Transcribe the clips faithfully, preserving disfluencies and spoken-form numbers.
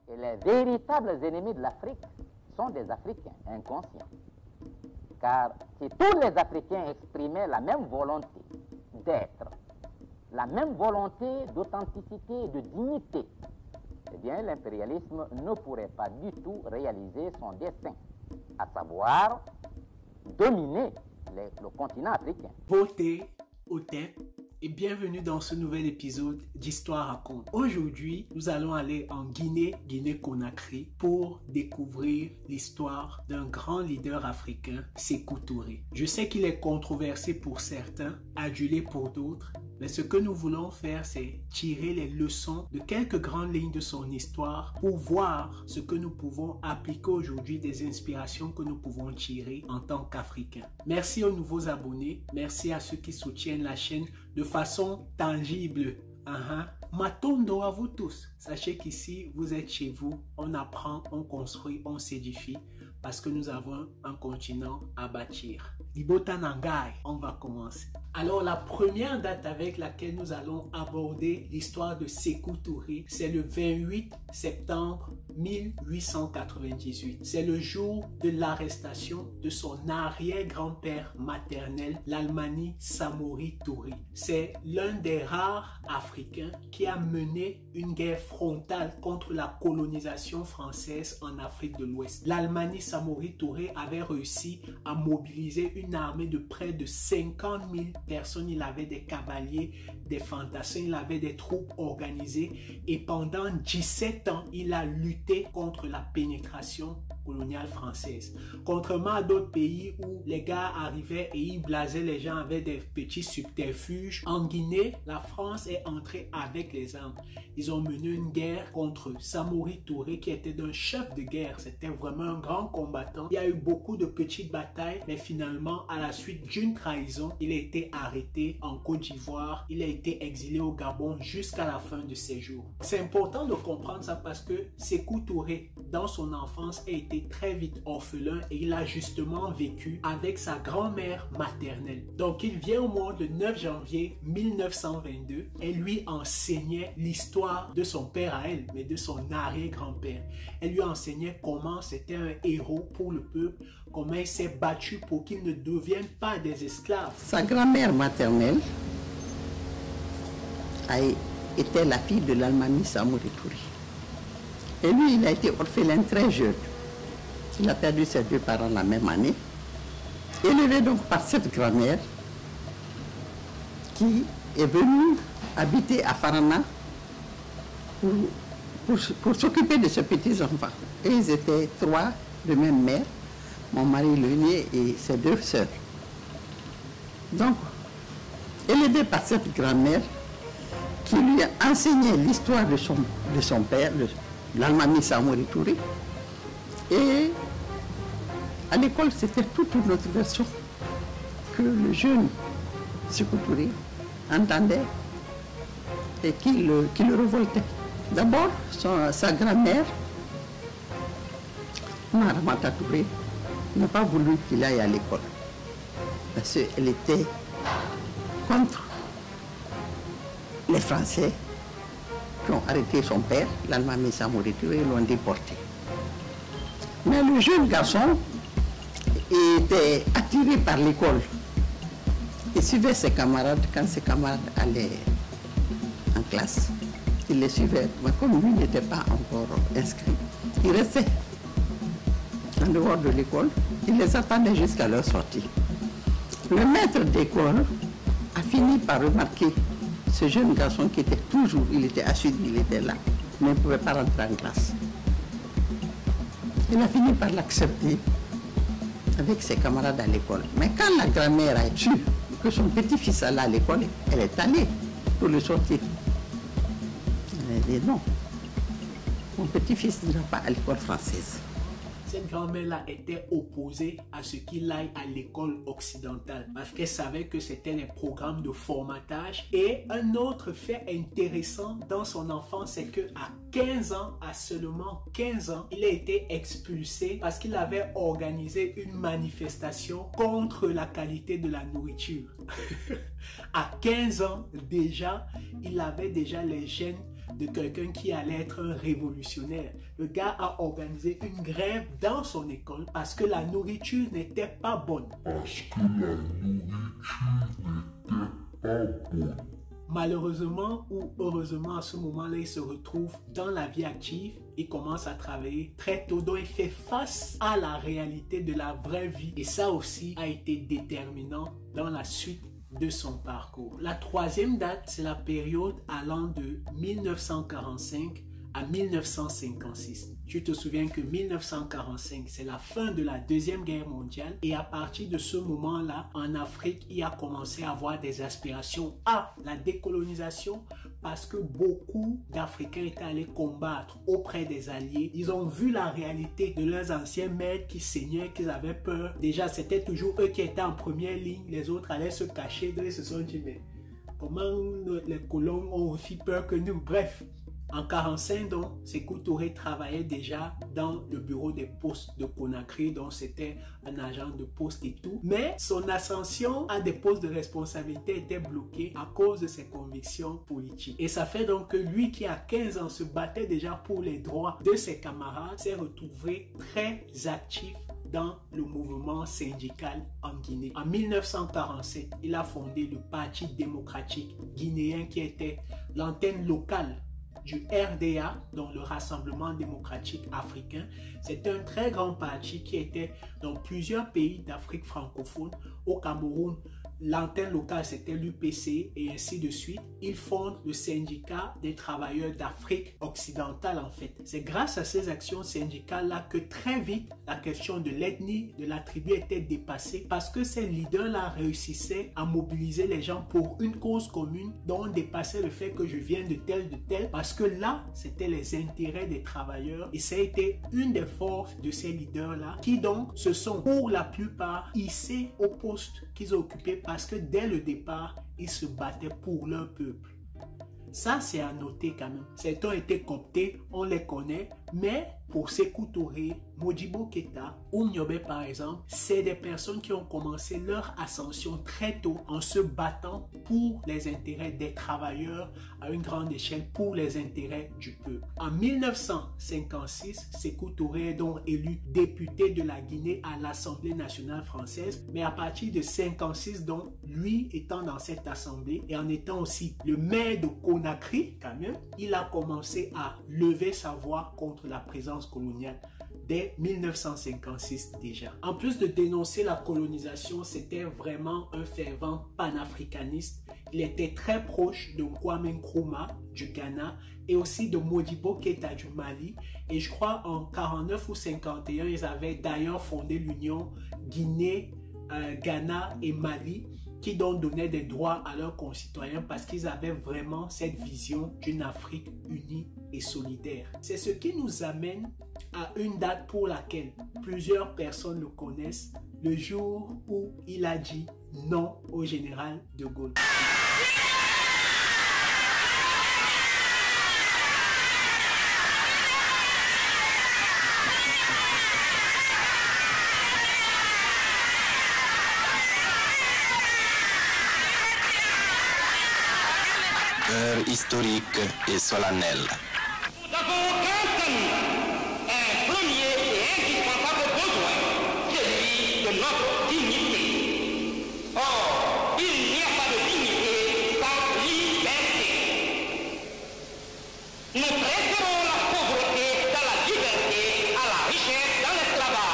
Et les véritables ennemis de l'Afrique sont des Africains inconscients. Car si tous les Africains exprimaient la même volonté d'être, la même volonté d'authenticité et de dignité, eh bien l'impérialisme ne pourrait pas du tout réaliser son destin, à savoir dominer les, le continent africain. Beauté au tête et bienvenue dans ce nouvel épisode d'Histoire raconte. Aujourd'hui, nous allons aller en Guinée, Guinée-Conakry, pour découvrir l'histoire d'un grand leader africain, Sékou Touré. Je sais qu'il est controversé pour certains, adulé pour d'autres, mais ce que nous voulons faire, c'est tirer les leçons de quelques grandes lignes de son histoire pour voir ce que nous pouvons appliquer aujourd'hui, des inspirations que nous pouvons tirer en tant qu'Africains. Merci aux nouveaux abonnés, merci à ceux qui soutiennent la chaîne de façon tangible. Uh-huh. Matondo à vous tous. Sachez qu'ici, vous êtes chez vous, on apprend, on construit, on s'édifie parce que nous avons un continent à bâtir. Libota Nangai, on va commencer. Alors la première date avec laquelle nous allons aborder l'histoire de Sékou Touré, c'est le vingt-huit septembre mille huit cent quatre-vingt-dix-huit. C'est le jour de l'arrestation de son arrière-grand-père maternel, l'Almani Samori Touré. C'est l'un des rares Africains qui a mené une guerre frontale contre la colonisation française en Afrique de l'Ouest. L'Almani Samori Touré avait réussi à mobiliser une armée de près de cinquante mille personnes. Il avait des cavaliers, des fantassins, il avait des troupes organisées et pendant dix-sept ans, il a lutté contre la pénétration coloniale française. Contrairement à d'autres pays où les gars arrivaient et ils blasaient les gens avec des petits subterfuges, en Guinée, la France est entrée avec les armes. Ils ont mené une guerre contre Samori Touré qui était un chef de guerre. C'était vraiment un grand combattant. Il y a eu beaucoup de petites batailles, mais finalement, à la suite d'une trahison, il a été arrêté en Côte d'Ivoire. Il a été exilé au Gabon jusqu'à la fin de ses jours. C'est important de comprendre ça parce que Sékou Touré, dans son enfance, a été très vite orphelin et il a justement vécu avec sa grand-mère maternelle. Donc, il vient au monde le neuf janvier mille neuf cent vingt-deux et lui enseignait l'histoire de son père à elle, mais de son arrière-grand-père. Elle lui enseignait comment c'était un héros pour le peuple, comment il s'est battu pour qu'il ne devienne pas des esclaves. Sa grand-mère maternelle a été la fille de l'Almani Samori Touré. Et lui, il a été orphelin très jeune. Il a perdu ses deux parents la même année. Élevé donc par cette grand-mère qui est venue habiter à Farana pour, pour, pour s'occuper de ses petits-enfants. Et ils étaient trois de même mère, mon mari l'aîné et ses deux sœurs. Donc, élevé par cette grand-mère qui lui a enseigné l'histoire de son, de son père, l'Almani Samori Touré. Et à l'école, c'était toute une autre version que le jeune Sékou Touré entendait et qui le, qui le révoltait. D'abord, sa grand-mère, Maramata Touré, n'a pas voulu qu'il aille à l'école parce qu'elle était contre les Français qui ont arrêté son père, l'Almani Samori Touré, et l'ont déporté. Mais le jeune garçon était attiré par l'école. Il suivait ses camarades quand ses camarades allaient en classe. Il les suivait, mais comme lui n'était pas encore inscrit, il restait en dehors de l'école. Il les attendait jusqu'à leur sortie. Le maître d'école a fini par remarquer ce jeune garçon qui était toujours, il était assidu, il était là, mais il ne pouvait pas rentrer en classe. Il a fini par l'accepter avec ses camarades à l'école. Mais quand la grand-mère a su que son petit-fils allait à l'école, elle est allée pour le sortir. Elle a dit non, mon petit-fils n'ira pas à l'école française. Cette grand-mère-là était opposée à ce qu'il aille à l'école occidentale parce qu'elle savait que c'était des programmes de formatage. Et un autre fait intéressant dans son enfance, c'est qu'à quinze ans, à seulement quinze ans, il a été expulsé parce qu'il avait organisé une manifestation contre la qualité de la nourriture. À quinze ans déjà, il avait déjà les gènes de quelqu'un qui allait être un révolutionnaire. Le gars a organisé une grève dans son école parce que la nourriture n'était pas bonne. Parce que la nourriture n'était pas bonne. Malheureusement ou heureusement, à ce moment-là, il se retrouve dans la vie active. Il commence à travailler très tôt, donc il fait face à la réalité de la vraie vie. Et ça aussi a été déterminant dans la suite de son parcours. La troisième date, c'est la période allant de mille neuf cent quarante-cinq à mille neuf cent cinquante-six. Tu te souviens que mille neuf cent quarante-cinq, c'est la fin de la Deuxième Guerre mondiale et à partir de ce moment-là, en Afrique, il a commencé à avoir des aspirations à la décolonisation parce que beaucoup d'Africains étaient allés combattre auprès des Alliés. Ils ont vu la réalité de leurs anciens maîtres qui saignaient, qu'ils avaient peur. Déjà, c'était toujours eux qui étaient en première ligne, les autres allaient se cacher, donc ils se sont dit, mais comment les colons ont aussi peur que nous? Bref. En quarante-cinq, donc, Sékou Touré travaillait déjà dans le bureau des postes de Conakry, donc c'était un agent de poste et tout. Mais son ascension à des postes de responsabilité était bloquée à cause de ses convictions politiques. Et ça fait donc que lui qui à quinze ans se battait déjà pour les droits de ses camarades s'est retrouvé très actif dans le mouvement syndical en Guinée. En mille neuf cent quarante-sept, il a fondé le Parti démocratique guinéen qui était l'antenne locale du R D A, donc le Rassemblement démocratique africain. C'est un très grand parti qui était dans plusieurs pays d'Afrique francophone. Au Cameroun, l'antenne locale c'était l'U P C et ainsi de suite. Ils fondent le syndicat des travailleurs d'Afrique occidentale en fait. C'est grâce à ces actions syndicales-là que très vite la question de l'ethnie, de la tribu était dépassée parce que ces leaders-là réussissaient à mobiliser les gens pour une cause commune dont on dépassait le fait que je viens de tel, de tel, parce que là, c'était les intérêts des travailleurs et ça a été une des forces de ces leaders-là qui donc se sont pour la plupart hissés au poste qu'ils ont occupé parce que dès le départ, ils se battaient pour leur peuple. Ça, c'est à noter quand même. Certains ont été cooptés, on les connaît, mais pour Sékou Touré, Modibo Keïta ou Niobe par exemple, c'est des personnes qui ont commencé leur ascension très tôt en se battant pour les intérêts des travailleurs à une grande échelle, pour les intérêts du peuple. En mille neuf cent cinquante-six, Sékou Touré est donc élu député de la Guinée à l'Assemblée nationale française, mais à partir de cinquante-six, donc, lui étant dans cette assemblée et en étant aussi le maire de Conakry quand même, il a commencé à lever sa voix contre la présence coloniale dès mille neuf cent cinquante-six déjà. En plus de dénoncer la colonisation, c'était vraiment un fervent panafricaniste. Il était très proche de Kwame Nkrumah du Ghana et aussi de Modibo Keïta du Mali. Et je crois en quarante-neuf ou cinquante et un, ils avaient d'ailleurs fondé l'Union Guinée, euh, Ghana et Mali, qui donc donnaient des droits à leurs concitoyens parce qu'ils avaient vraiment cette vision d'une Afrique unie et solidaire. C'est ce qui nous amène à une date pour laquelle plusieurs personnes le connaissent, le jour où il a dit non au général de Gaulle. Heure historique et solennelle. Nous avons un premier et indispensable besoin, celui de notre dignité. Or, il n'y a pas de dignité sans liberté. Nous préférons la pauvreté dans la liberté à la richesse dans l'esclavage.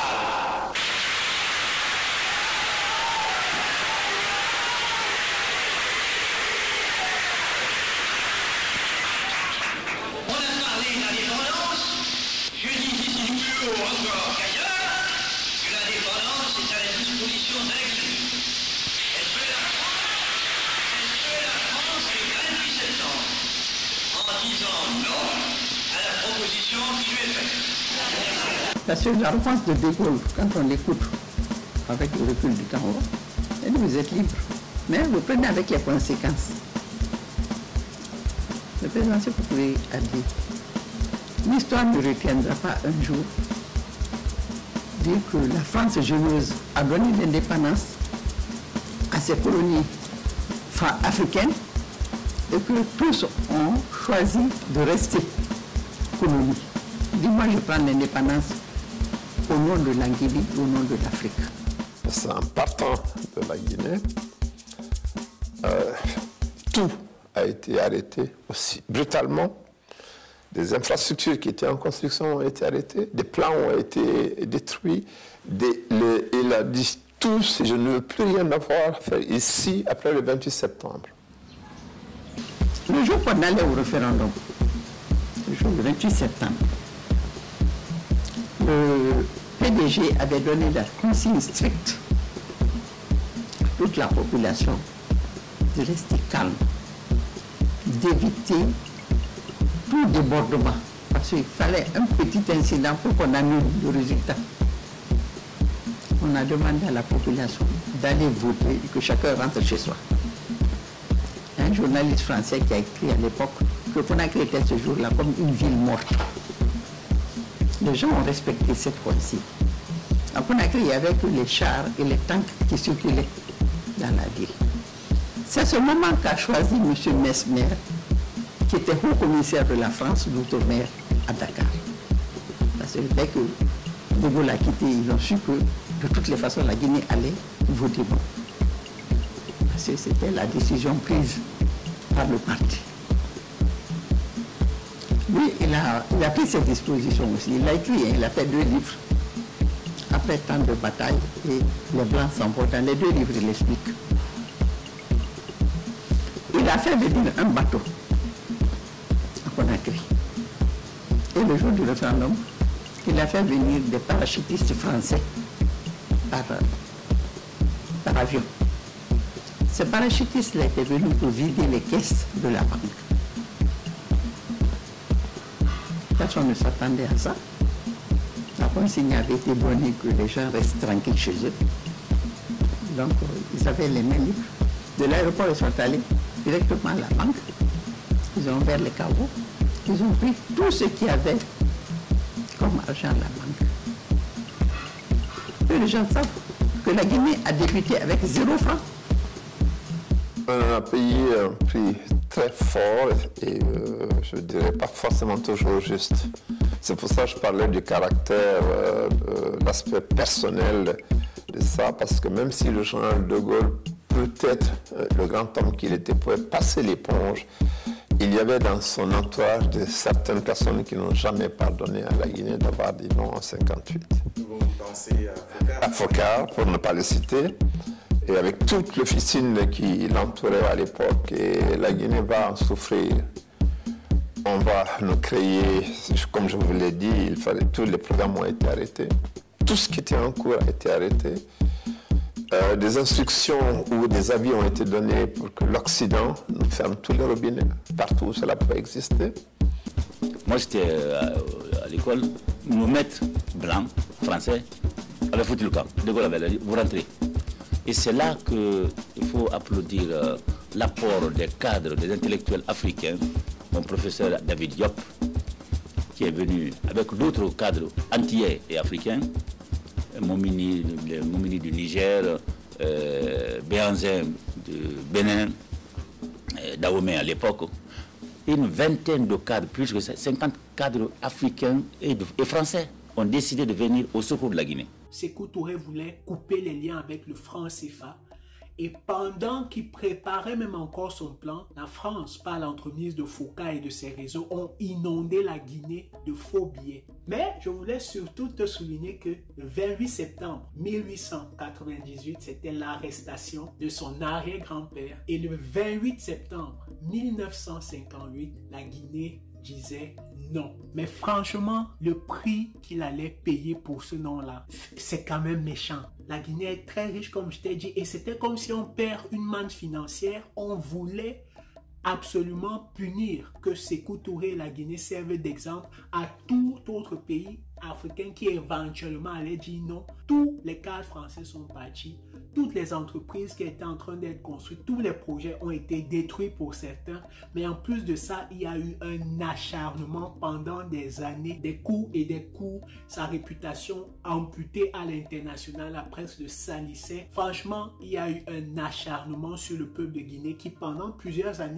Encore qu'ailleurs, que l'indépendance est à la disposition d'inclus. Elle veut la France, elle veut la France le vingt-huit septembre, en disant non à la proposition qui lui est faite. Parce que l'arrogance de De Gaulle, quand on l'écoute avec le recul du temps, elle dit vous êtes libre, mais vous prenez avec les conséquences. Le président Sékou Touré a dit l'histoire ne retiendra pas un jour dire que la France géneuse a donné l'indépendance à ses colonies africaines et que tous ont choisi de rester colonie. Dis-moi, je prends l'indépendance au nom de la Guinée, au nom de l'Afrique. C'est en partant de la Guinée, euh, tout a été arrêté aussi brutalement. Des infrastructures qui étaient en construction ont été arrêtées, des plans ont été détruits. Des, les, il a dit tous, je ne veux plus rien avoir à faire ici après le vingt-huit septembre. Le jour qu'on allait au référendum, le jour du vingt-huit septembre, le P D G avait donné la consigne stricte à toute la population de rester calme, d'éviter tout débordement, parce qu'il fallait un petit incident pour qu'on annule le résultat. On a demandé à la population d'aller voter et que chacun rentre chez soi. Un journaliste français qui a écrit à l'époque que Conakry était ce jour-là comme une ville morte. Les gens ont respecté cette consigne. À Conakry, il n'y avait que les chars et les tanks qui circulaient dans la ville. C'est à ce moment qu'a choisi M. Mesmer, qui était haut commissaire de la France d'outre-mer à Dakar. Parce que dès que De Gaulle a quitté, ils ont su que de toutes les façons la Guinée allait voter bon. Parce que c'était la décision prise par le parti. Lui, il a, il a pris ses dispositions aussi. Il a écrit, il a fait deux livres. Après tant de batailles, et les Blancs s'emportent. Dans les deux livres, il explique. Il a fait venir un bateau à Conakry. Et le jour du référendum, il a fait venir des parachutistes français par, par avion. Ces parachutistes-là étaient venus pour vider les caisses de la banque. Personne ne s'attendait à ça. La consigne avait été donnée que les gens restent tranquilles chez eux. Donc, ils avaient les mains libres. De l'aéroport, ils sont allés directement à la banque. Ils ont ouvert les caveaux. Ils ont pris tout ce qu'il y avait comme argent à la banque. Et les gens savent que la Guinée a débuté avec zéro franc. On a payé un prix très fort et euh, je ne dirais pas forcément toujours juste. C'est pour ça que je parlais du caractère, euh, de l'aspect personnel de ça, parce que même si le général de Gaulle, peut-être euh, le grand homme qu'il était, pouvait passer l'éponge, il y avait dans son entourage de certaines personnes qui n'ont jamais pardonné à la Guinée d'avoir dit non en cinquante-huit. Vous pensez à Foccart? À Foccart, pour ne pas le citer. Et avec toute l'officine qui l'entourait à l'époque, et la Guinée va en souffrir. On va nous créer, comme je vous l'ai dit, il fallait, tous les programmes ont été arrêtés. Tout ce qui était en cours a été arrêté. Euh, des instructions ou des avis ont été donnés pour que l'Occident nous ferme tous les robinets, partout où cela peut exister. Moi, j'étais à, à l'école, nos maîtres blancs, français, avaient foutu le camp. De Gaulle avait dit, vous rentrez. Et c'est là qu'il faut applaudir euh, l'apport des cadres, des intellectuels africains, mon professeur David Diop, qui est venu avec d'autres cadres antillais et africains, Momini, Momini du Niger, euh, Béhanzin de Bénin, euh, Dahomey à l'époque, une vingtaine de cadres, plus que cinquante cadres africains et, de, et français ont décidé de venir au secours de la Guinée. Sékou Touré voulait couper les liens avec le franc C F A. Et pendant qu'il préparait même encore son plan, la France, par l'entremise de Foucault et de ses réseaux, ont inondé la Guinée de faux billets. Mais je voulais surtout te souligner que le vingt-huit septembre mille huit cent quatre-vingt-dix-huit, c'était l'arrestation de son arrière-grand-père. Et le vingt-huit septembre mille neuf cent cinquante-huit, la Guinée disait non. Mais franchement, le prix qu'il allait payer pour ce nom-là, c'est quand même méchant. La Guinée est très riche, comme je t'ai dit, et c'était comme si on perd une manne financière. On voulait absolument punir que Sékou Touré et la Guinée servent d'exemple à tout autre pays africain qui éventuellement allait dire non. Tous les cadres français sont partis, toutes les entreprises qui étaient en train d'être construites, tous les projets ont été détruits pour certains, mais en plus de ça, il y a eu un acharnement pendant des années, des coups et des coups, sa réputation amputée à l'international, la presse le salissait. Franchement, il y a eu un acharnement sur le peuple de Guinée qui pendant plusieurs années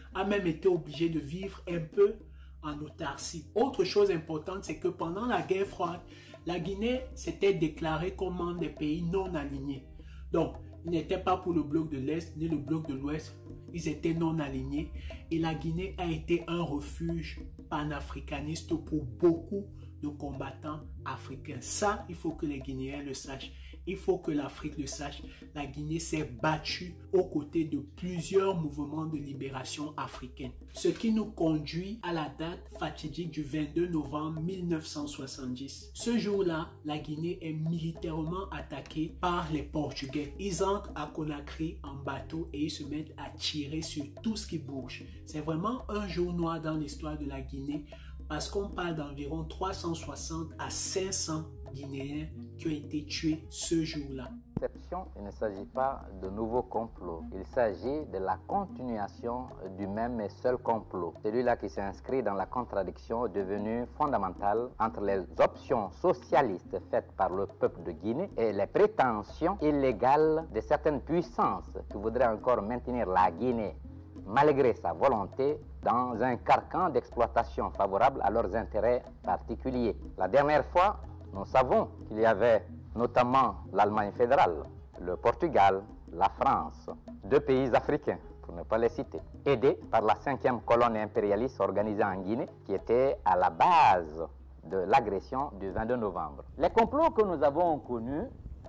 a même été obligée de vivre un peu en autarcie. Autre chose importante, c'est que pendant la guerre froide, la Guinée s'était déclarée comme membre des pays non alignés. Donc, ils n'étaient pas pour le bloc de l'Est ni le bloc de l'Ouest. Ils étaient non alignés. Et la Guinée a été un refuge panafricaniste pour beaucoup de combattants africains. Ça, il faut que les Guinéens le sachent. Il faut que l'Afrique le sache. La Guinée s'est battue aux côtés de plusieurs mouvements de libération africains. Ce qui nous conduit à la date fatidique du vingt-deux novembre mille neuf cent soixante-dix. Ce jour-là, la Guinée est militairement attaquée par les Portugais. Ils entrent à Conakry en bateau et ils se mettent à tirer sur tout ce qui bouge. C'est vraiment un jour noir dans l'histoire de la Guinée parce qu'on parle d'environ trois cent soixante à cinq cents Guinéens qui ont été tués ce jour-là. Il ne s'agit pas de nouveaux complots, il s'agit de la continuation du même et seul complot. Celui-là qui s'inscrit dans la contradiction devenue fondamentale entre les options socialistes faites par le peuple de Guinée et les prétentions illégales de certaines puissances qui voudraient encore maintenir la Guinée malgré sa volonté, dans un carcan d'exploitation favorable à leurs intérêts particuliers. La dernière fois, nous savons qu'il y avait notamment l'Allemagne fédérale, le Portugal, la France, deux pays africains, pour ne pas les citer, aidés par la cinquième colonne impérialiste organisée en Guinée, qui était à la base de l'agression du vingt-deux novembre. Les complots que nous avons connus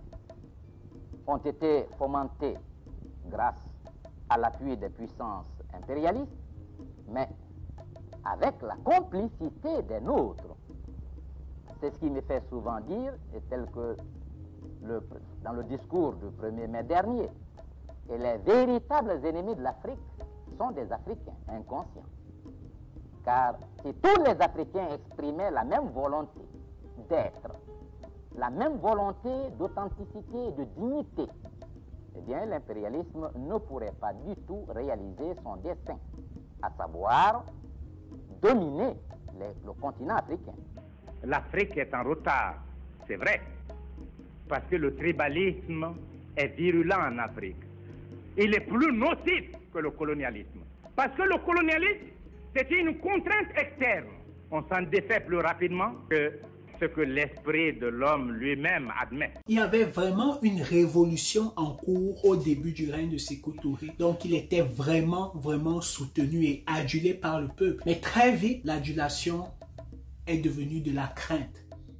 ont été fomentés grâce à l'appui des puissances impérialistes, mais avec la complicité des nôtres. C'est ce qui me fait souvent dire, et tel que le, dans le discours du premier mai dernier, que les véritables ennemis de l'Afrique sont des Africains inconscients. Car si tous les Africains exprimaient la même volonté d'être, la même volonté d'authenticité et de dignité, eh bien l'impérialisme ne pourrait pas du tout réaliser son dessein, à savoir dominer les, le continent africain. L'Afrique est en retard, c'est vrai, parce que le tribalisme est virulent en Afrique. Il est plus nocif que le colonialisme. Parce que le colonialisme, c'est une contrainte externe. On s'en défait plus rapidement que ce que l'esprit de l'homme lui-même admet. Il y avait vraiment une révolution en cours au début du règne de Sékou Touré. Donc il était vraiment, vraiment soutenu et adulé par le peuple. Mais très vite, l'adulation est devenue de la crainte.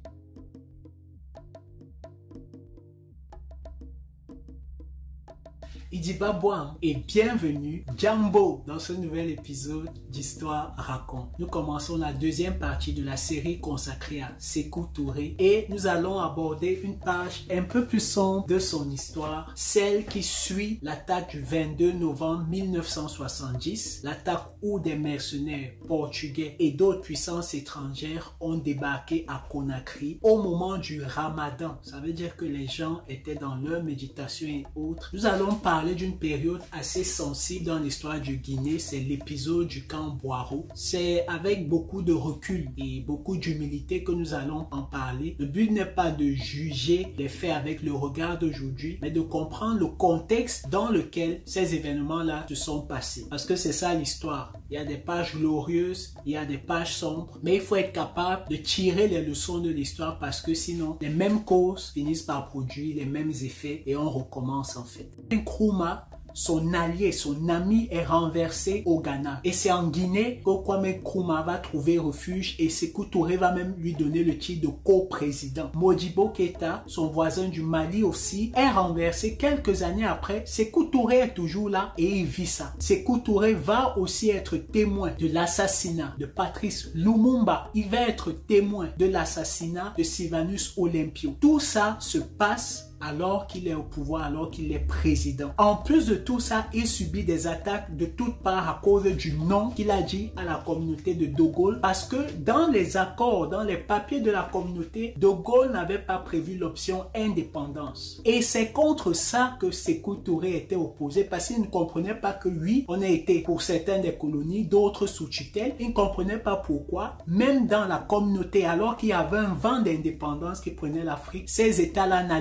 Idiba Boam et bienvenue Jambo dans ce nouvel épisode d'Histoire raconte. Nous commençons la deuxième partie de la série consacrée à Sékou Touré et nous allons aborder une page un peu plus sombre de son histoire, celle qui suit l'attaque du vingt-deux novembre mille neuf cent soixante-dix, l'attaque où des mercenaires portugais et d'autres puissances étrangères ont débarqué à Conakry au moment du Ramadan. Ça veut dire que les gens étaient dans leur méditation et autres. Nous allons parler d'une période assez sensible dans l'histoire du Guinée, c'est l'épisode du camp Boiro. C'est avec beaucoup de recul et beaucoup d'humilité que nous allons en parler. Le but n'est pas de juger les faits avec le regard d'aujourd'hui, mais de comprendre le contexte dans lequel ces événements-là se sont passés. Parce que c'est ça l'histoire. Il y a des pages glorieuses, il y a des pages sombres, mais il faut être capable de tirer les leçons de l'histoire parce que sinon, les mêmes causes finissent par produire les mêmes effets et on recommence en fait. Nkrumah, son allié, son ami est renversé au Ghana. Et c'est en Guinée que Kwame Nkrumah va trouver refuge et Sékou Touré va même lui donner le titre de co-président. Modibo Keïta, son voisin du Mali aussi, est renversé quelques années après. Sékou Touré est toujours là et il vit ça. Sékou Touré va aussi être témoin de l'assassinat de Patrice Lumumba. Il va être témoin de l'assassinat de Sylvanus Olympio. Tout ça se passe alors qu'il est au pouvoir, alors qu'il est président. En plus de tout ça, il subit des attaques de toutes parts à cause du nom qu'il a dit à la communauté de De Gaulle. Parce que dans les accords, dans les papiers de la communauté, De Gaulle n'avait pas prévu l'option indépendance. Et c'est contre ça que Sékou Touré était opposé parce qu'il ne comprenait pas que oui, on a été pour certaines des colonies, d'autres sous tutelle. Il ne comprenait pas pourquoi, même dans la communauté, alors qu'il y avait un vent d'indépendance qui prenait l'Afrique, ces États-là n'allaient pas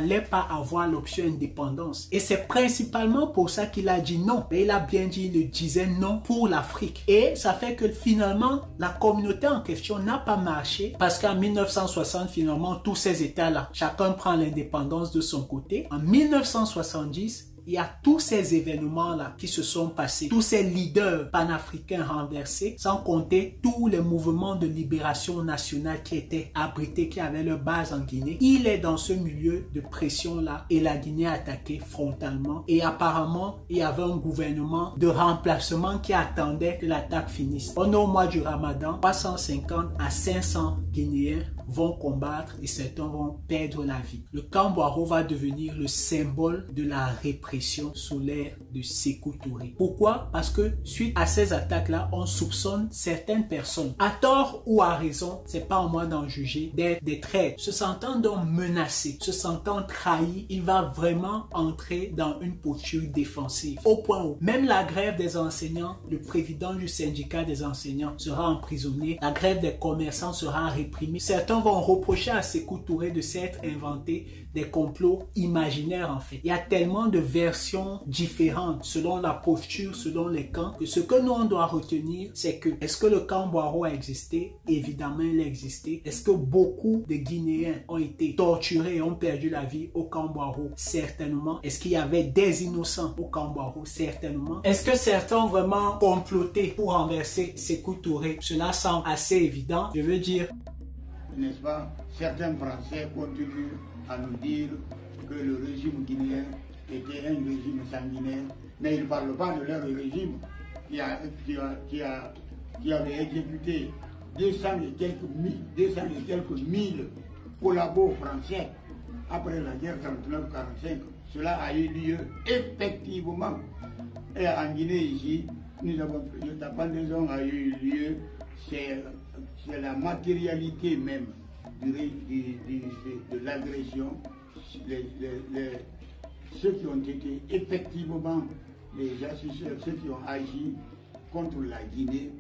avoir l'option indépendance. Et c'est principalement pour ça qu'il a dit non. Mais il a bien dit, il disait non pour l'Afrique. Et ça fait que finalement, la communauté en question n'a pas marché parce qu'en mille neuf cent soixante, finalement, tous ces États-là, chacun prend l'indépendance de son côté. En mille neuf cent soixante-dix, il y a tous ces événements-là qui se sont passés, tous ces leaders panafricains renversés, sans compter tous les mouvements de libération nationale qui étaient abrités, qui avaient leur base en Guinée. Il est dans ce milieu de pression-là et la Guinée a attaqué frontalement. Et apparemment, il y avait un gouvernement de remplacement qui attendait que l'attaque finisse. On est au mois du Ramadan, trois cent cinquante à cinq cents Guinéens vont combattre et certains vont perdre la vie. Le camp Boiro va devenir le symbole de la répression sous l'ère de Sékou Touré. Pourquoi? Parce que suite à ces attaques-là, on soupçonne certaines personnes, à tort ou à raison, c'est pas à moi d'en juger, d'être des traîtres. Se sentant donc menacé, se sentant trahi, il va vraiment entrer dans une posture défensive. Au point où même la grève des enseignants, le président du syndicat des enseignants sera emprisonné, la grève des commerçants sera réprimée. Certains vont reprocher à Sékou Touré de s'être inventé des complots imaginaires en fait. Il y a tellement de versions différentes selon la posture, selon les camps, que ce que nous on doit retenir, c'est que est-ce que le camp Boiro a existé? Évidemment, il a existé. Est-ce que beaucoup de Guinéens ont été torturés et ont perdu la vie au camp Boiro? Certainement. Est-ce qu'il y avait des innocents au camp Boiro? Certainement. Est-ce que certains ont vraiment comploté pour renverser Sékou Touré? Cela semble assez évident. Je veux dire, n'est-ce pas, certains Français continuent à nous dire que le régime guinéen était un régime sanguinaire, mais ils ne parlent pas de leur régime qui, a, qui, a, qui, a, qui avait exécuté deux cents et quelques mille, deux cents et quelques mille collabos français après la guerre trente-neuf quarante-cinq. Cela a eu lieu effectivement. Et en Guinée ici, nous avons, la pendaison a eu lieu, c'est la matérialité même du, du, du, de, de l'agression. Les, les, les, ceux qui ont été effectivement les assesseurs, ceux qui ont agi contre la Guinée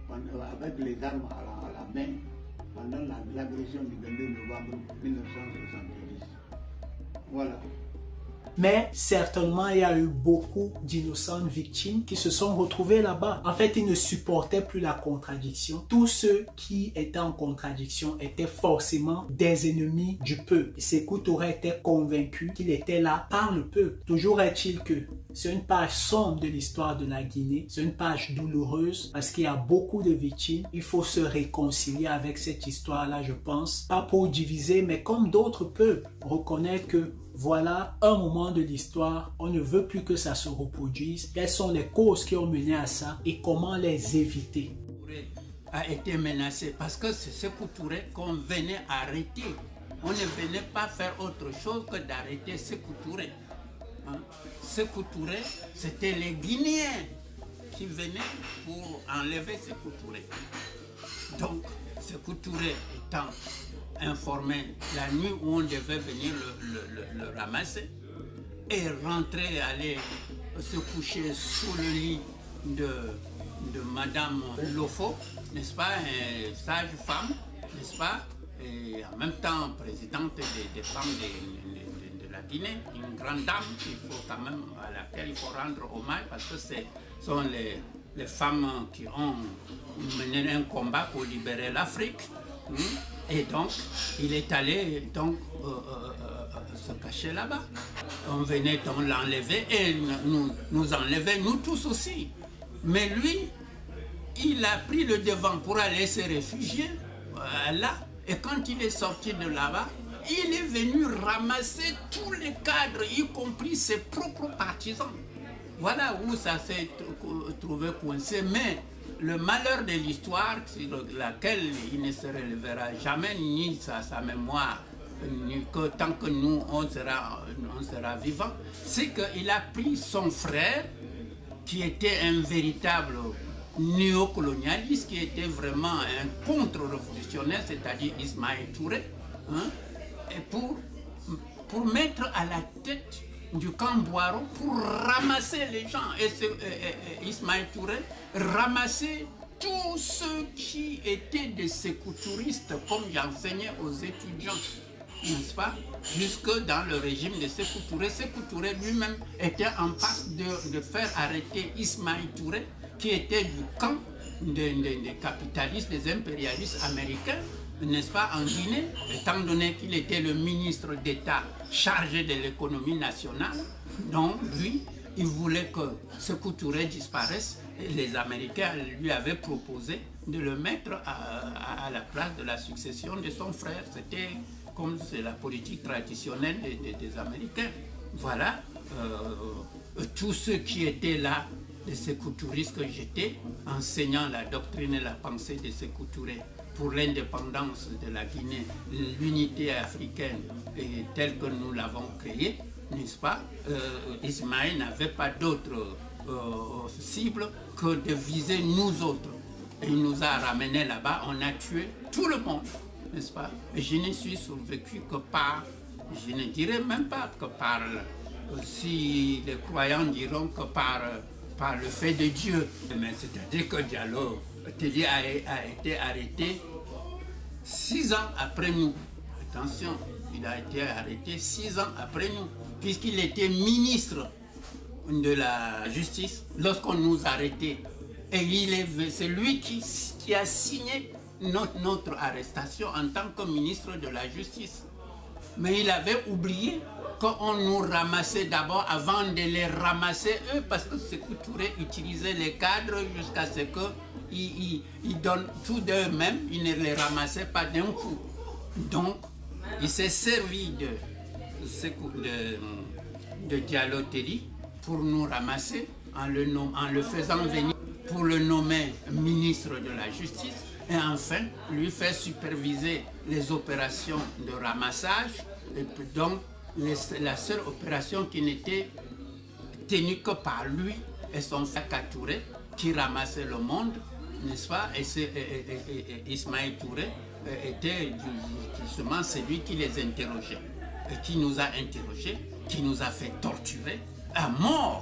avec les armes à la, à la main pendant l'agression du vingt-deux novembre mille neuf cent soixante-dix. Voilà. Mais certainement, il y a eu beaucoup d'innocentes victimes qui se sont retrouvées là-bas. En fait, ils ne supportaient plus la contradiction. Tous ceux qui étaient en contradiction étaient forcément des ennemis du peuple. Sékou Touré était convaincu qu'il était là par le peuple. Toujours est-il que c'est une page sombre de l'histoire de la Guinée. C'est une page douloureuse parce qu'il y a beaucoup de victimes. Il faut se réconcilier avec cette histoire-là, je pense. Pas pour diviser, mais comme d'autres peuples, reconnaître que voilà un moment de l'histoire, on ne veut plus que ça se reproduise. Quelles sont les causes qui ont mené à ça et comment les éviter? A été menacé parce que c'est Sékou Touré qu'on venait arrêter. On ne venait pas faire autre chose que d'arrêter Sékou Touré. Hein? Sékou Touré, c'était les Guinéens qui venaient pour enlever Sékou Touré. Donc, Sékou Touré étant informé la nuit où on devait venir le, le, le, le ramasser et rentrer, aller se coucher sous le lit de, de Madame Lofo, n'est-ce pas, une sage femme, n'est-ce pas, et en même temps présidente des, des femmes de, de, de la Guinée, une grande dame il faut quand même, à laquelle il faut rendre hommage parce que ce sont les, les femmes qui ont mené un combat pour libérer l'Afrique. Et donc, il est allé donc, euh, euh, se cacher là-bas. On venait donc l'enlever et nous, nous enlever, nous tous aussi. Mais lui, il a pris le devant pour aller se réfugier euh, là. Et quand il est sorti de là-bas, il est venu ramasser tous les cadres, y compris ses propres partisans. Voilà où ça s'est trouvé coincé. Mais le malheur de l'histoire, sur laquelle il ne se relèvera jamais, ni sa, sa mémoire, ni que tant que nous, on sera, on sera vivants, c'est qu'il a pris son frère, qui était un véritable néocolonialiste, qui était vraiment un contre-révolutionnaire, c'est-à-dire Ismaël Touré, hein, et pour, pour mettre à la tête du camp Boiro pour ramasser les gens. Et, ce, et, et Ismaël Touré ramasser tous ceux qui étaient des sécoutouristes, comme j'enseignais aux étudiants. n'est-ce pas, jusque dans le régime de Sékou Touré. Sékou Touré lui-même était en passe de, de faire arrêter Ismaïl Touré, qui était du camp des de, de capitalistes, des impérialistes américains, n'est-ce pas, en Guinée, étant donné qu'il était le ministre d'État chargé de l'économie nationale. Donc, lui, il voulait que Sékou Touré disparaisse, et les Américains lui avaient proposé de le mettre à, à, à la place de la succession de son frère. C'était comme c'est la politique traditionnelle des, des, des Américains. Voilà, euh, tous ceux qui étaient là, les Sékou Touristes que j'étais, enseignant la doctrine et la pensée de Sékou Touré pour l'indépendance de la Guinée, l'unité africaine et telle que nous l'avons créée, n'est-ce pas, euh, Ismaël n'avait pas d'autre euh, cible que de viser nous autres. Et il nous a ramenés là-bas, on a tué tout le monde, n'est-ce pas? Et je ne suis survécu que par, je ne dirais même pas que par, si les croyants diront que par, par le fait de Dieu. Mais c'est-à-dire que Diallo Tellier a, a été arrêté six ans après nous. Attention, il a été arrêté six ans après nous, puisqu'il était ministre de la justice lorsqu'on nous arrêtait. Et c'est lui qui, qui a signé notre, notre arrestation en tant que ministre de la Justice. Mais il avait oublié qu'on nous ramassait d'abord avant de les ramasser eux, parce que Sékou Touré utilisait les cadres jusqu'à ce qu'ils ils, ils donnent tout d'eux-mêmes, ils ne les ramassaient pas d'un coup. Donc, il s'est servi de, de, de Diallo Tellier pour nous ramasser en le, nom, en le faisant venir pour le nommer ministre de la Justice et enfin lui faire superviser les opérations de ramassage. Et donc les, la seule opération qui n'était tenue que par lui et son frère Touré qui ramassait le monde, n'est-ce pas, et, et, et, et, et Ismaïl Touré était justement celui qui les interrogeait et qui nous a interrogés, qui nous a fait torturer à mort.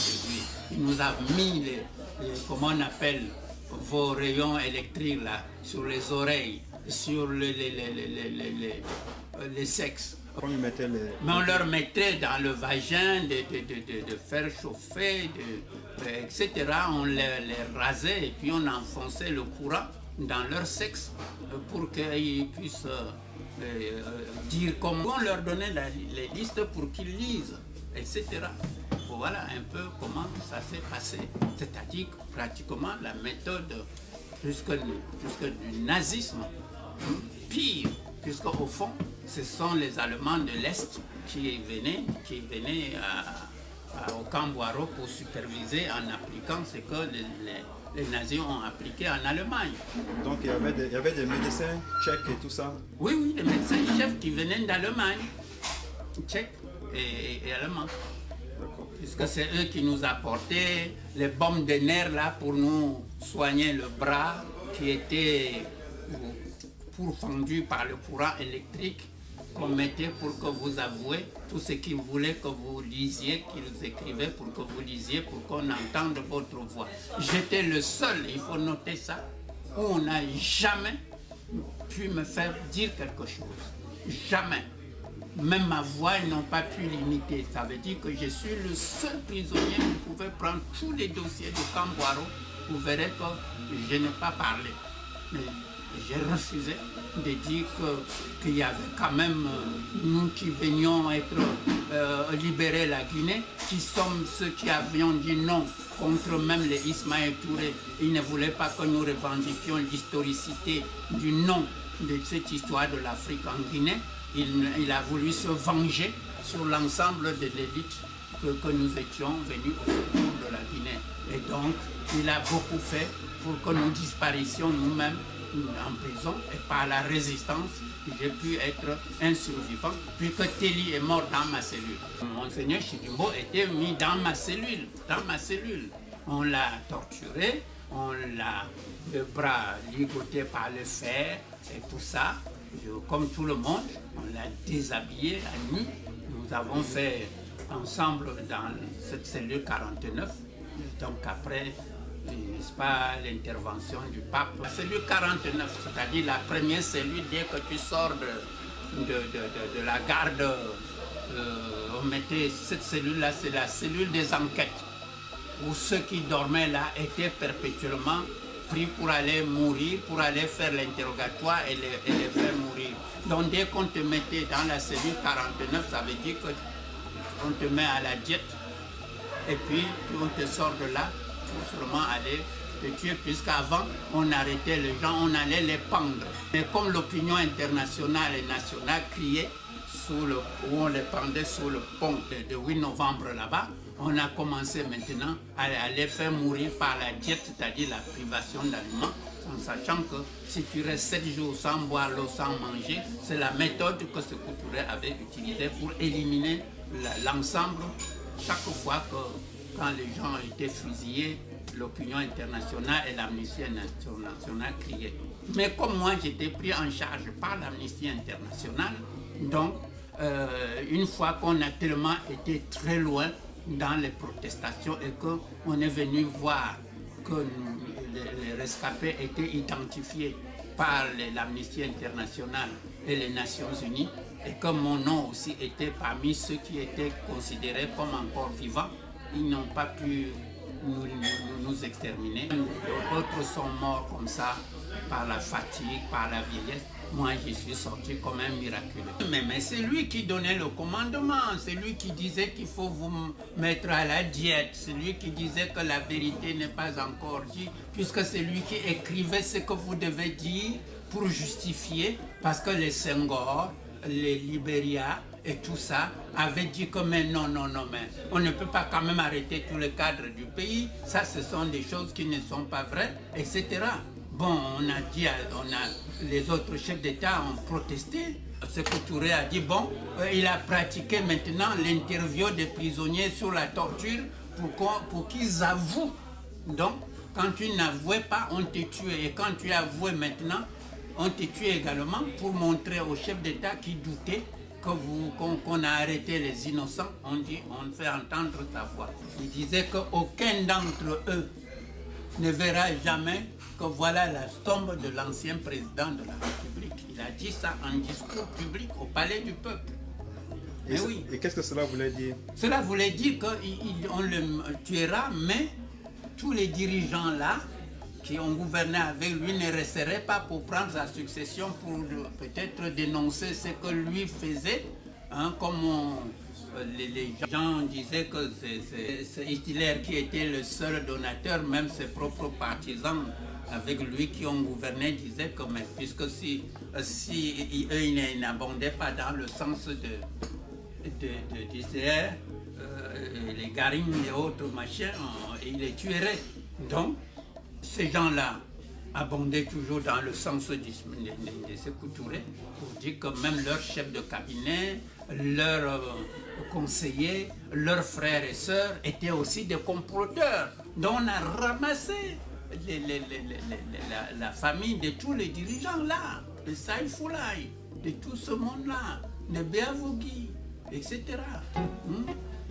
Il nous a mis les, les, comment on appelle, vos rayons électriques là, sur les oreilles, sur les, les, les, les, les, les, les, les sexes. Les... Mais on leur mettait dans le vagin de, de, de, de, de faire chauffer, de, et cetera. On les, les rasait et puis on enfonçait le courant dans leur sexe pour qu'ils puissent euh, dire comment. On leur donnait la, les listes pour qu'ils lisent, et cetera. Voilà un peu comment ça s'est passé, c'est-à-dire pratiquement la méthode jusque, jusque du nazisme, pire, puisqu'au fond, ce sont les Allemands de l'Est qui venaient, qui venaient à, à, au camp Boireau pour superviser en appliquant ce que les, les, les nazis ont appliqué en Allemagne. Donc il y avait des, il y avait des médecins tchèques et tout ça? Oui, oui, des médecins chefs qui venaient d'Allemagne, tchèques et, et allemands. Puisque c'est eux qui nous apportaient les bombes de nerfs là pour nous soigner le bras qui était pourfendu par le courant électrique qu'on mettait pour que vous avouiez tout ce qu'ils voulaient que vous lisiez, qu'ils écrivaient pour que vous lisiez, pour qu'on entende votre voix. J'étais le seul, il faut noter ça, où on n'a jamais pu me faire dire quelque chose. Jamais. Même ma voix, ils n'ont pas pu l'imiter. Ça veut dire que je suis le seul prisonnier. Vous pouvez prendre tous les dossiers de camp Boireau. Vous verrez que je n'ai pas parlé. Mais j'ai refusé de dire qu'il y avait quand même nous qui venions être euh, libérer la Guinée, qui sommes ceux qui avions dit non contre même les Ismaïl Touré. Ils ne voulaient pas que nous revendiquions l'historicité du nom de cette histoire de l'Afrique en Guinée. Il, il a voulu se venger sur l'ensemble de l'élite que, que nous étions venus au secours de la Guinée. Et donc, il a beaucoup fait pour que nous disparissions nous-mêmes en prison et par la résistance, j'ai pu être un survivant, puisque Tellier est mort dans ma cellule. Monseigneur Chidimbo était mis dans ma cellule, dans ma cellule. On l'a torturé, on l'a le bras ligoté par le fer et tout ça. Je, comme tout le monde, on l'a déshabillé la nuit. Nous avons fait ensemble dans cette cellule quarante-neuf. Donc après, n'est-ce pas, l'intervention du pape. La cellule quarante-neuf, c'est-à-dire la première cellule dès que tu sors de, de, de, de, de la garde, euh, on mettait cette cellule-là, c'est la cellule des enquêtes, où ceux qui dormaient là étaient perpétuellement pris pour aller mourir, pour aller faire l'interrogatoire et les, et les faire mourir. Donc dès qu'on te mettait dans la cellule quarante-neuf, ça veut dire qu'on te met à la diète, et puis on te sort de là pour seulement aller te tuer, puisqu'avant on arrêtait les gens, on allait les pendre. Mais comme l'opinion internationale et nationale criait, sous le, où on les pendait sous le pont de, de huit novembre là-bas, on a commencé maintenant à, à les faire mourir par la diète, c'est-à-dire la privation d'aliments, en sachant que si tu restes sept jours sans boire l'eau, sans manger, c'est la méthode que Sékou Touré avait utilisée pour éliminer l'ensemble. Chaque fois que quand les gens étaient fusillés, l'opinion internationale et l'Amnistie internationale criaient. Mais comme moi j'étais pris en charge par l'Amnistie internationale, donc euh, une fois qu'on a tellement été très loin dans les protestations et qu'on est venu voir que nous, les, les rescapés étaient identifiés par l'Amnistie internationale et les Nations Unies, et que mon nom aussi était parmi ceux qui étaient considérés comme encore vivants, ils n'ont pas pu nous, nous, nous exterminer. D'autres sont morts comme ça, par la fatigue, par la vieillesse. Moi, je suis sorti comme un miraculeux. Mais, mais c'est lui qui donnait le commandement, c'est lui qui disait qu'il faut vous mettre à la diète, c'est lui qui disait que la vérité n'est pas encore dite, puisque c'est lui qui écrivait ce que vous devez dire pour justifier, parce que les Senghor, les Libéria et tout ça avaient dit que mais non, non, non, mais on ne peut pas quand même arrêter tous les cadres du pays, ça ce sont des choses qui ne sont pas vraies, et cetera. Bon, on a dit, on a, les autres chefs d'État ont protesté. Sékou Touré a dit, bon, euh, il a pratiqué maintenant l'interview des prisonniers sur la torture pour, pour qu'ils avouent. Donc, quand tu n'avouais pas, on te tuait. Et quand tu avouais maintenant, on te tuait également pour montrer aux chefs d'État qui doutaient qu'on qu'on a arrêté les innocents. On dit, on fait entendre ta voix. Il disait qu'aucun d'entre eux ne verra jamais que voilà la tombe de l'ancien président de la République. Il a dit ça en discours public au palais du peuple. Et, mais oui. Et qu'est-ce que cela voulait dire? Cela voulait dire qu'on le tuera, mais tous les dirigeants là, qui ont gouverné avec lui, ne resteraient pas pour prendre sa succession, pour peut-être dénoncer ce que lui faisait, hein, comme on, Les, les gens disaient que c'est Hitler qui était le seul donateur, même ses propres partisans avec lui qui ont gouverné disaient que mais puisque si, si eux ils n'abondaient pas dans le sens de, de, de d'Hitler, euh, les Garines et autres machins, ils les tueraient. Donc ces gens-là abondaient toujours dans le sens de, de, de, de Sékou Touré pour dire que même leur chef de cabinet, leurs euh, conseillers, leurs frères et sœurs étaient aussi des comploteurs. Donc on a ramassé les, les, les, les, les, la, la famille de tous les dirigeants là, de Saïfoulaï, de tout ce monde-là, de Béavougui, et cetera. Hum?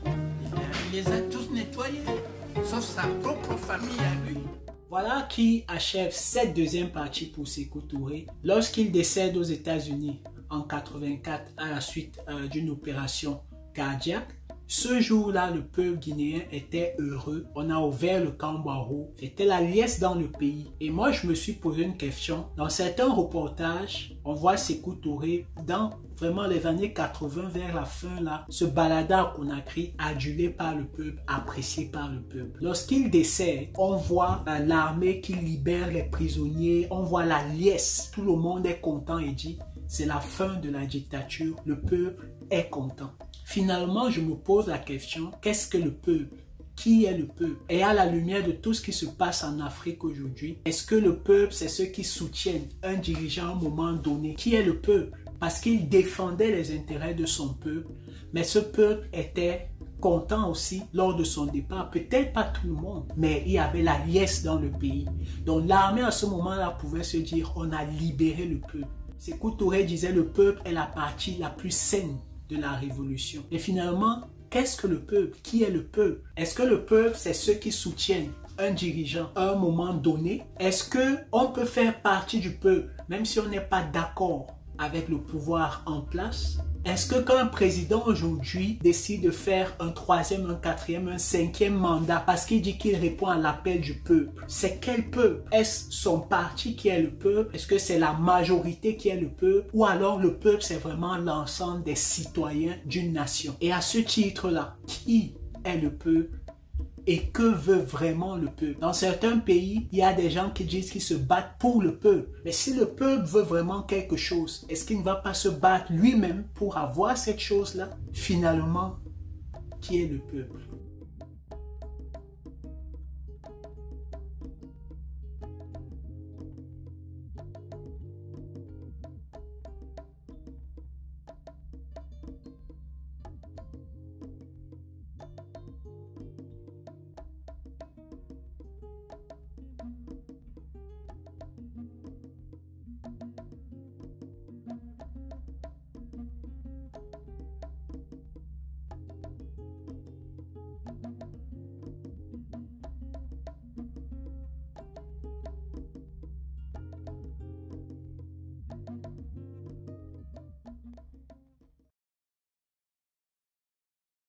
Il les a tous nettoyés, sauf sa propre famille à lui. Voilà qui achève cette deuxième partie pour Sékou Touré. Lorsqu'il décède aux États-Unis en quatre-vingt-quatre à la suite euh, d'une opération cardiaque, ce jour-là, le peuple guinéen était heureux. On a ouvert le camp Barreau. C'était la liesse dans le pays. Et moi, je me suis posé une question. Dans certains reportages, on voit Sékou Touré dans vraiment les années quatre-vingt, vers la fin là, se balada à Conakry, adulé par le peuple, apprécié par le peuple. Lorsqu'il décède, on voit euh, l'armée qui libère les prisonniers, on voit la liesse. Tout le monde est content et dit, c'est la fin de la dictature. Le peuple est content. Finalement, je me pose la question, qu'est-ce que le peuple? Qui est le peuple? Et à la lumière de tout ce qui se passe en Afrique aujourd'hui, est-ce que le peuple, c'est ceux qui soutiennent un dirigeant à un moment donné? Qui est le peuple? Parce qu'il défendait les intérêts de son peuple, mais ce peuple était content aussi lors de son départ. Peut-être pas tout le monde, mais il y avait la liesse dans le pays. Donc l'armée à ce moment-là pouvait se dire, on a libéré le peuple. Sékou Touré disait, le peuple est la partie la plus saine de la révolution. Et finalement, qu'est-ce que le peuple? Qui est le peuple? Est-ce que le peuple, c'est ceux qui soutiennent un dirigeant à un moment donné? Est-ce qu'on peut faire partie du peuple, même si on n'est pas d'accord avec le pouvoir en place? Est-ce que quand un président aujourd'hui décide de faire un troisième, un quatrième, un cinquième mandat parce qu'il dit qu'il répond à l'appel du peuple, c'est quel peuple? Est-ce son parti qui est le peuple? Est-ce que c'est la majorité qui est le peuple? Ou alors le peuple, c'est vraiment l'ensemble des citoyens d'une nation? Et à ce titre-là, qui est le peuple? Et que veut vraiment le peuple? Dans certains pays, il y a des gens qui disent qu'ils se battent pour le peuple. Mais si le peuple veut vraiment quelque chose, est-ce qu'il ne va pas se battre lui-même pour avoir cette chose-là? Finalement, qui est le peuple?